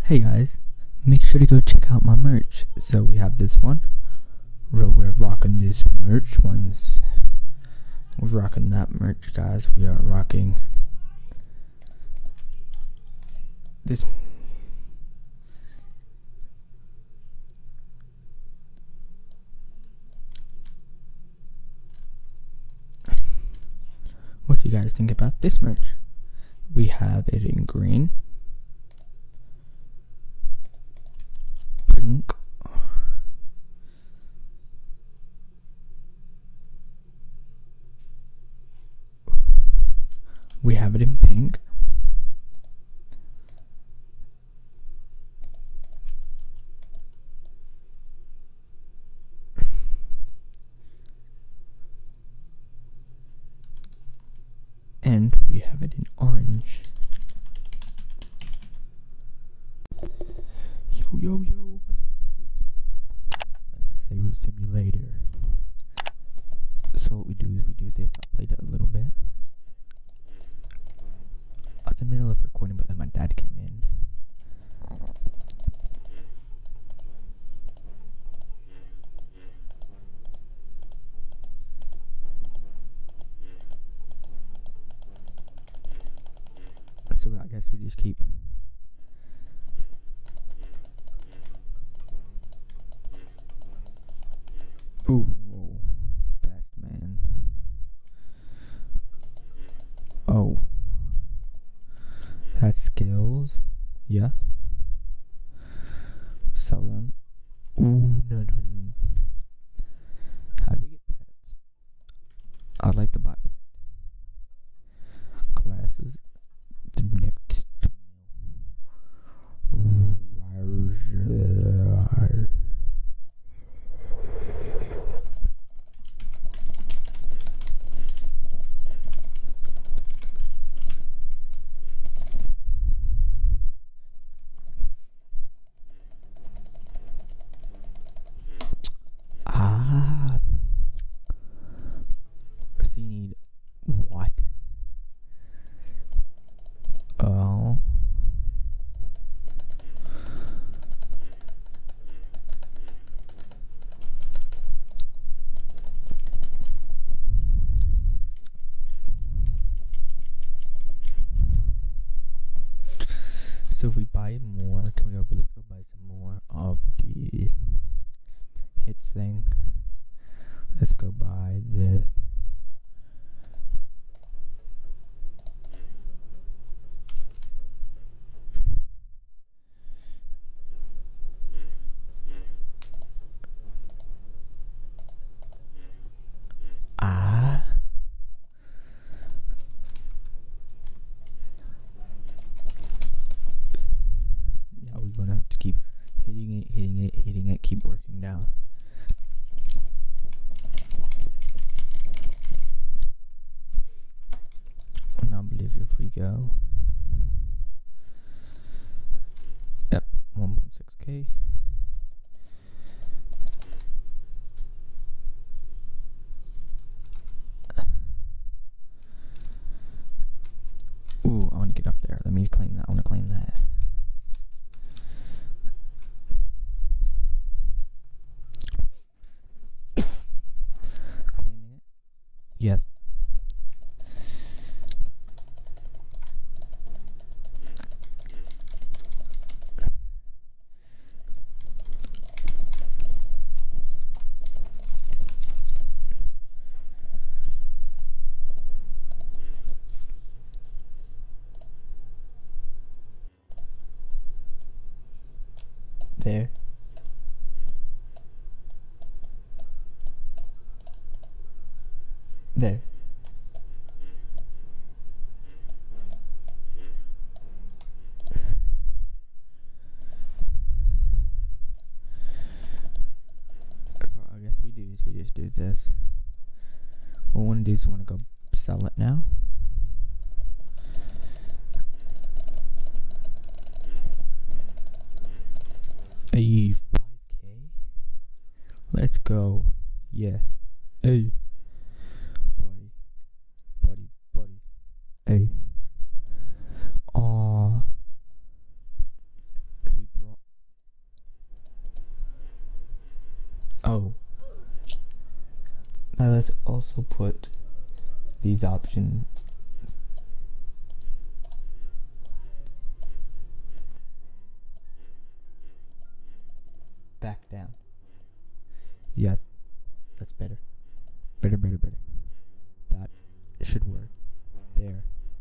Hey guys, make sure to go check out my merch. So we have this one. We're rocking this merch once. We're rocking that merch, guys. We are rocking this. What do you guys think about this merch? We have it in green, pink, we have it in pink, and we have it in orange. Yo, what's up? Saber Simulator. So what we do is we do this. I played it a little bit. I was in the middle of recording, but then my dad came in. So I guess we just keep. Ooh, whoa, fast man. Oh, that's skills. Yeah. Sell them. Ooh, no. How do we get pets? I'd like to buy classes. The next. So you need what? Oh. So if we buy more, let's go buy some more of the hits thing. Let's go buy this. Yeah, we're gonna have to keep hitting it, keep working down. And I believe if we go, yep, 1.6k. Ooh, I want to get up there. Let me claim that. I want to claim that. Claiming it. Yes. There. There. I guess we just do this. What we want to do is we want to go sell it now. Hey, 5k. Let's go. Yeah. Hey. Buddy. Hey. So we let's also put these options back down. Yes, that's better. Better. That should work. There.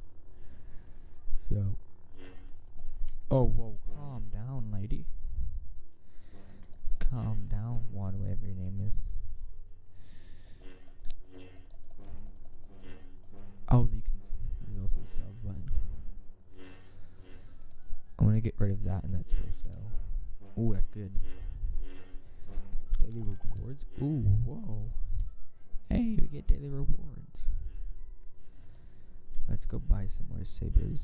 So. Oh, whoa, calm down, lady. Calm down, whatever your name is. Oh, there's also a sell button. I want to get rid of that, and that's for sell. Ooh, that's good. Daily rewards. Ooh, whoa. Hey, we get daily rewards. Let's go buy some more sabers.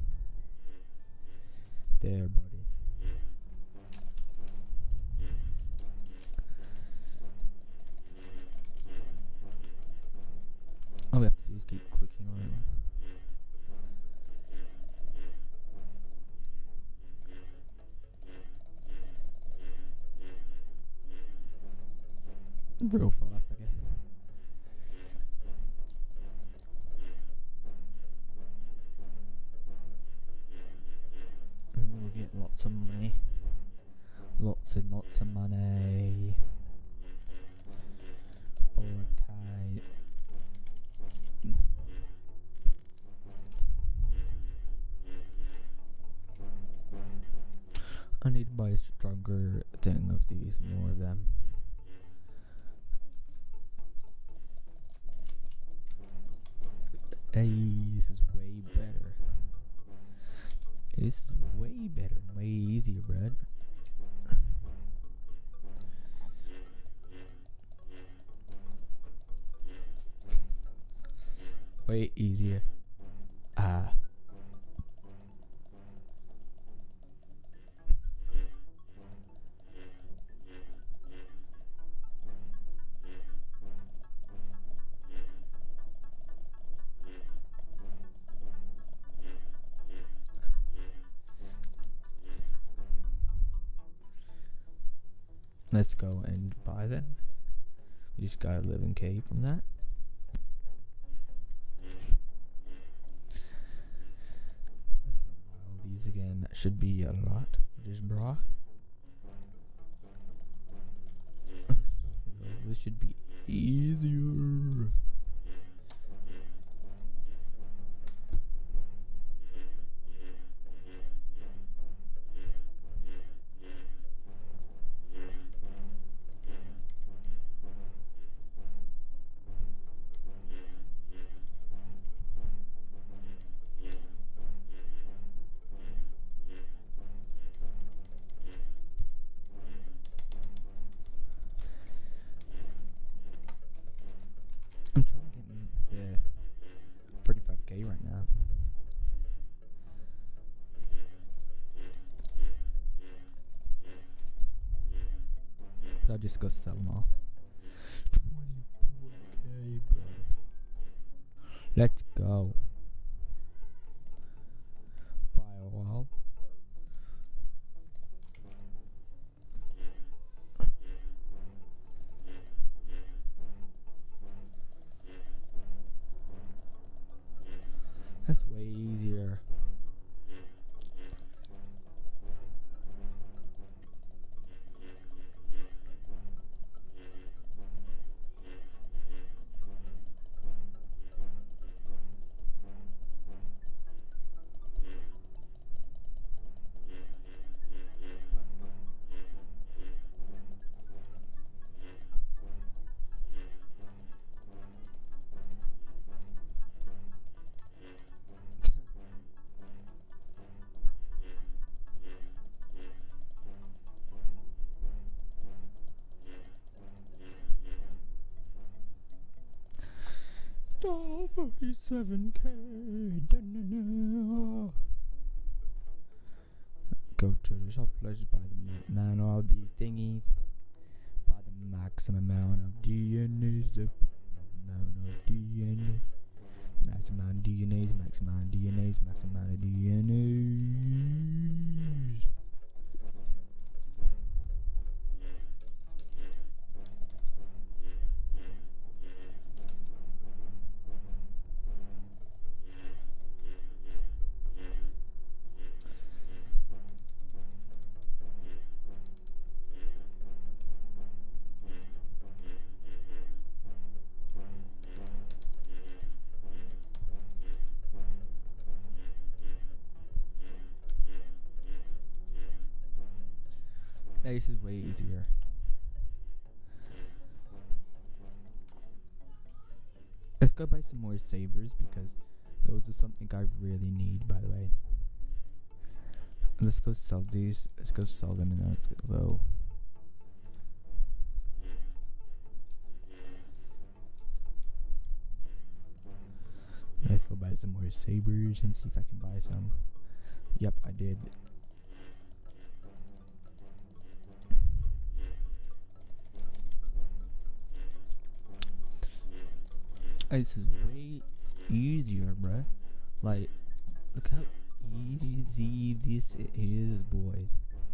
There, buddy. All we have to do is keep clicking on it. Real fast, I guess. And we'll get lots of money. Lots and lots of money. Okay. I need to buy a stronger thing of these, more of them. Hey, this is way better. This is way better and way easier, Brad. Way easier. Let's go and buy them. We just got 11k from that. Let's go buy all these again. That should be a lot. Just bra. This should be easier. I'm trying to get the 45k right now. But I'll just go sell them off. 24k, bro. Let's go. Buy a wall. That's way easier. Oh, 47k. Go to the shop, let's buy the man of the thingies. Buy the maximum amount of DNAs. The amount of DNA. Maximum amount of DNAs, maximum amount of DNAs, maximum amount of DNAs. This is way easier. Let's go buy some more savers because those are something I really need, by the way. Let's go sell these. Let's go sell them and then let's go. Let's go buy some more sabers and see if I can buy some. Yep, I did. This is way easier, bruh. Like, look how easy this is, boys.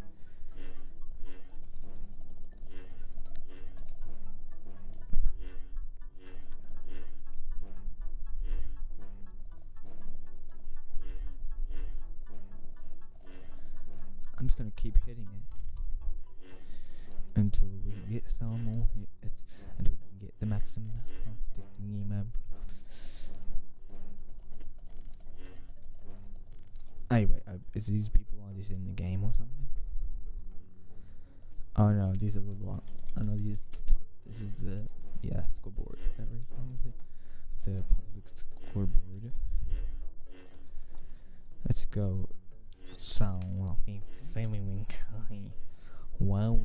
I'm just gonna keep hitting it until we get some more hits, until we can get the maximum of the thingy. Anyway, is these people all just in the game or something? Oh no, these are the long. Oh no, these. This is the scoreboard. Whatever it's called, the public scoreboard. Let's go. So saving wow,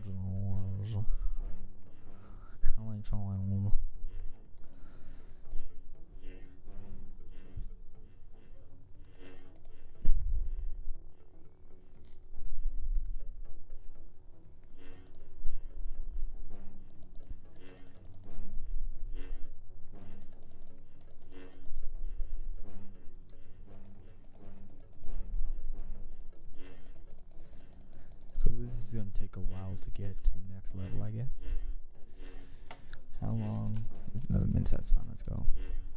this is gonna take a while to get to the next level, I guess. How long? 11 minutes, that's fine, let's go.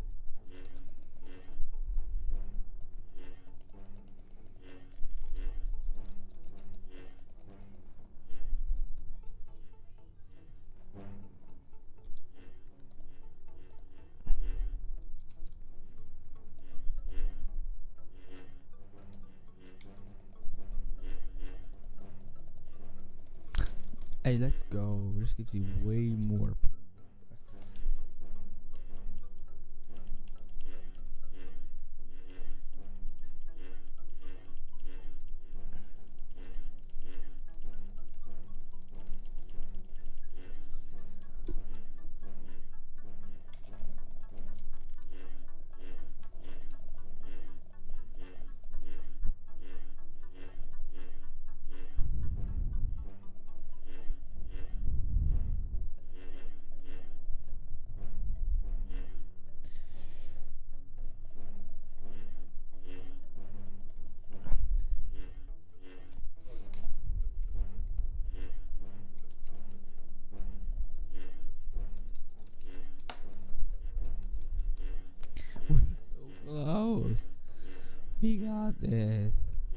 Hey, let's go. This gives you way more. Close. We got this.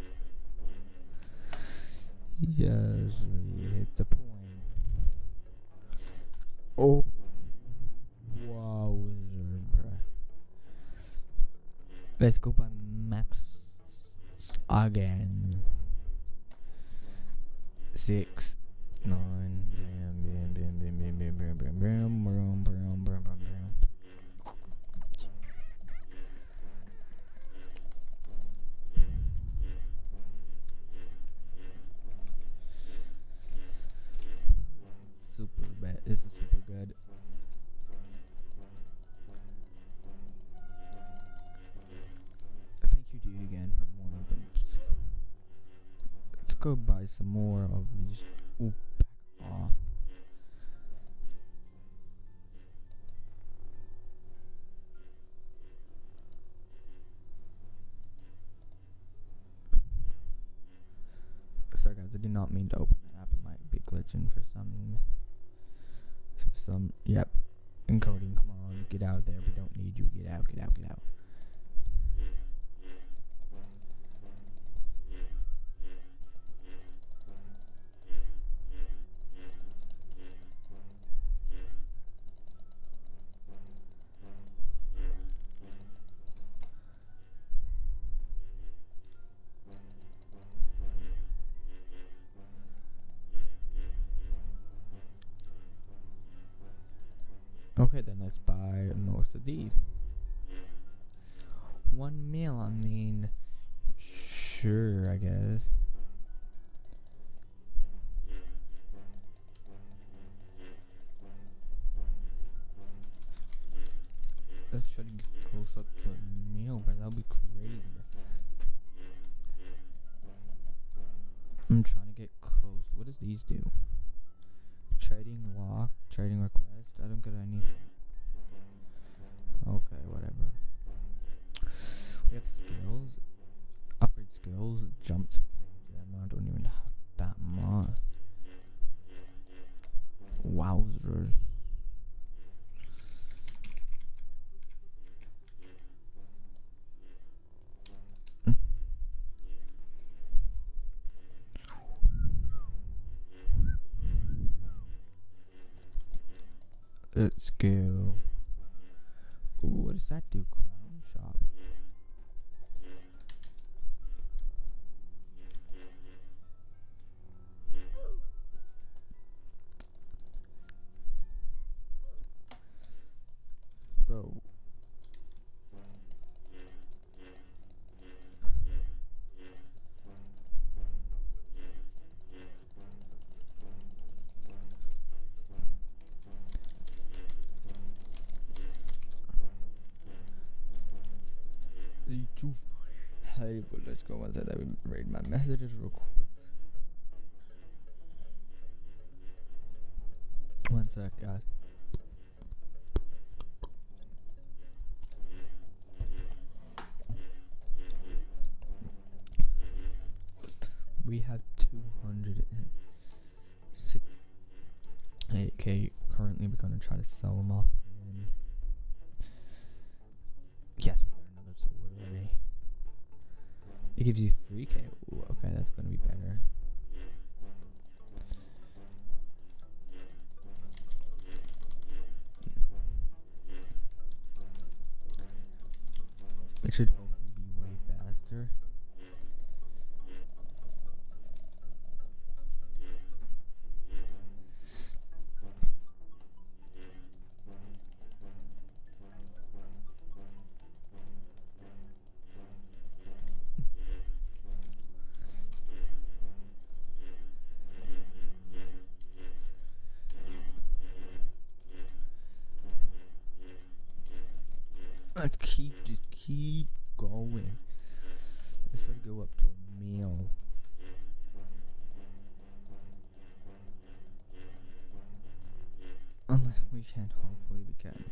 Yes, we hit the point. Oh. Wow, wizard, bruh. Let's go by Max again. 6, 9, bam, bam, bam, bam, bam, bam, bam, bam, bam, bam, bam, bam, bam. Super bad. This is super good. Thank you, dude, again for more of them. Let's go buy some more of these. Ooh, back off. Sorry guys, I did not mean to open that app. It might be glitching for some, yep. Encoding, come on, get out of there. We don't need you. Get out, get out, get out. Okay, then let's buy most of these. 1 mil, I mean, sure, I guess. Let's try to get close up to a mil, bro. That'll be crazy, bro. I'm trying to get close. What does these do? Trading lock, trading request. I don't get anything. Okay, whatever. We have skills. Upgrade skills. Jump to damn, I don't even have that much. Wowzers. Let's go. Ooh, what does that do? Crown shop. Bro. Hey, but let's go inside that. Read my messages real quick. One sec, guys. We have 268k currently. We're gonna try to sell them off. And yes, we got another sword already. It gives you 3k. Ooh, okay, that's gonna be better. It should hopefully be way faster. Just keep going. Let's try to go up to a mil. Unless we can, hopefully we can.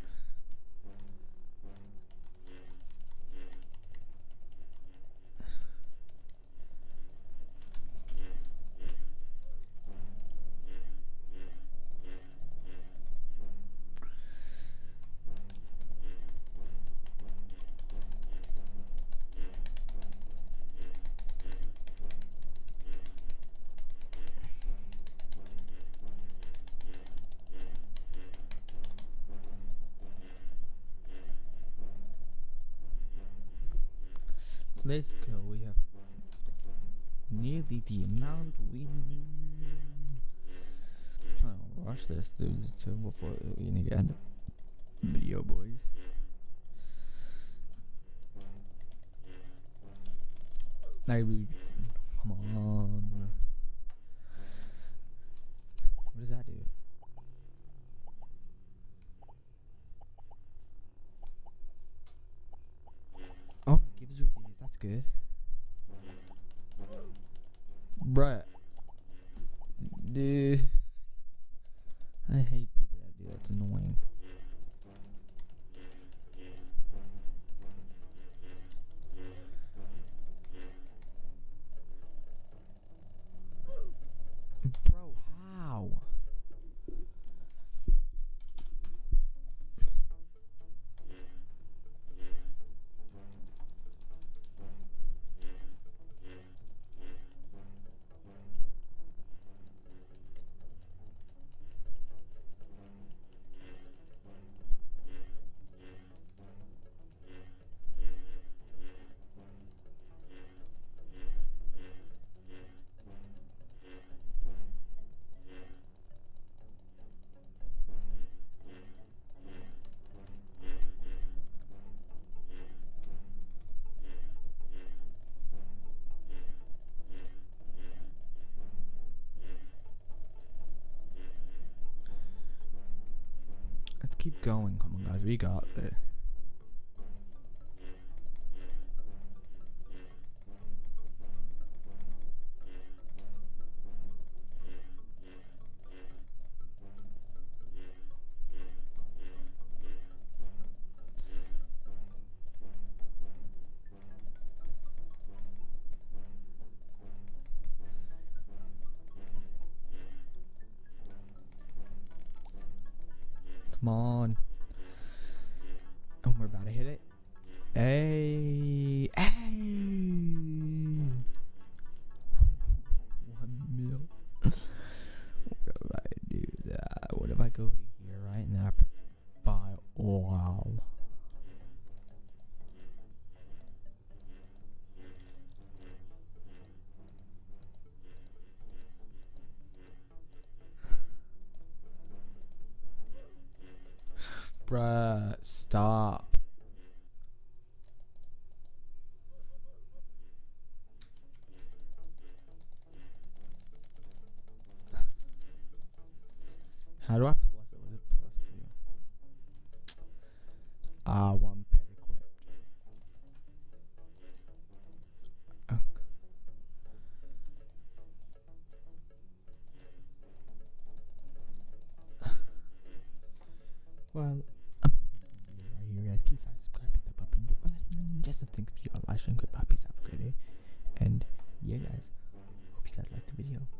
Let's go. We have nearly the amount we need. I'm trying to rush this dude too before we need to end the video, boys. Maybe. Come on. What does that do? Oh, it gives you these. That's good. Bruh. Dude. I hate people that do that. It's annoying. Bro, how? keep going. Come on, guys. We got this. Come on. And we're about to hit it. Hey. Hey. 1 mil. What if I do that? What if I go to here, right? And then I press buy all. Bruh, stop. How do I plus it? What is plus to? 1 pet equipped. Well, I'm right here, guys. Please subscribe, hit the button, just to think if you are live stream. Goodbye, peace, have a great day, and yeah, guys. Hope you guys liked the video.